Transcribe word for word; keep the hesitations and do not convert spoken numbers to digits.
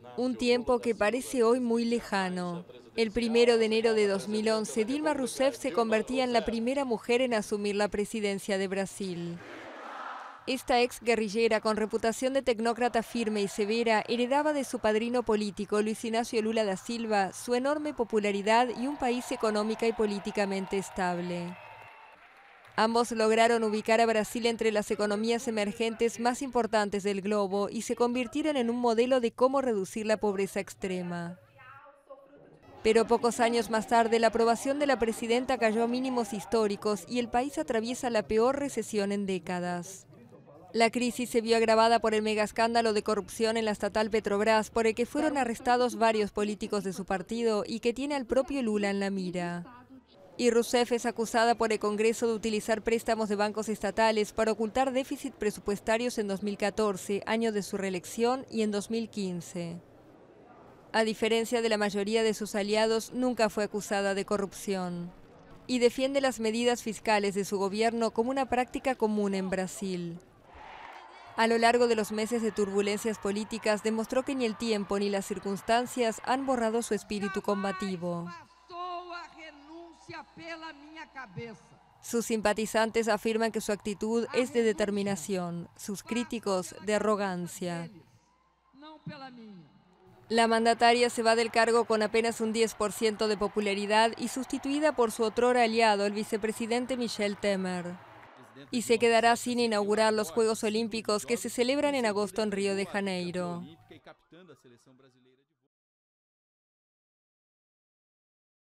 Un tiempo que parece hoy muy lejano. El primero de enero de dos mil once, Dilma Rousseff se convertía en la primera mujer en asumir la presidencia de Brasil. Esta ex guerrillera, con reputación de tecnócrata firme y severa, heredaba de su padrino político, Luis Ignacio Lula da Silva, su enorme popularidad y un país económica y políticamente estable. Ambos lograron ubicar a Brasil entre las economías emergentes más importantes del globo y se convirtieron en un modelo de cómo reducir la pobreza extrema. Pero pocos años más tarde, la aprobación de la presidenta cayó a mínimos históricos y el país atraviesa la peor recesión en décadas. La crisis se vio agravada por el megaescándalo de corrupción en la estatal Petrobras, por el que fueron arrestados varios políticos de su partido y que tiene al propio Lula en la mira. Y Rousseff es acusada por el Congreso de utilizar préstamos de bancos estatales para ocultar déficit presupuestarios en dos mil catorce, año de su reelección, y en dos mil quince. A diferencia de la mayoría de sus aliados, nunca fue acusada de corrupción. Y defiende las medidas fiscales de su gobierno como una práctica común en Brasil. A lo largo de los meses de turbulencias políticas, demostró que ni el tiempo ni las circunstancias han borrado su espíritu combativo. Sus simpatizantes afirman que su actitud es de determinación, sus críticos de arrogancia. La mandataria se va del cargo con apenas un diez por ciento de popularidad y sustituida por su otrora aliado, el vicepresidente Michel Temer. Y se quedará sin inaugurar los Juegos Olímpicos que se celebran en agosto en Río de Janeiro.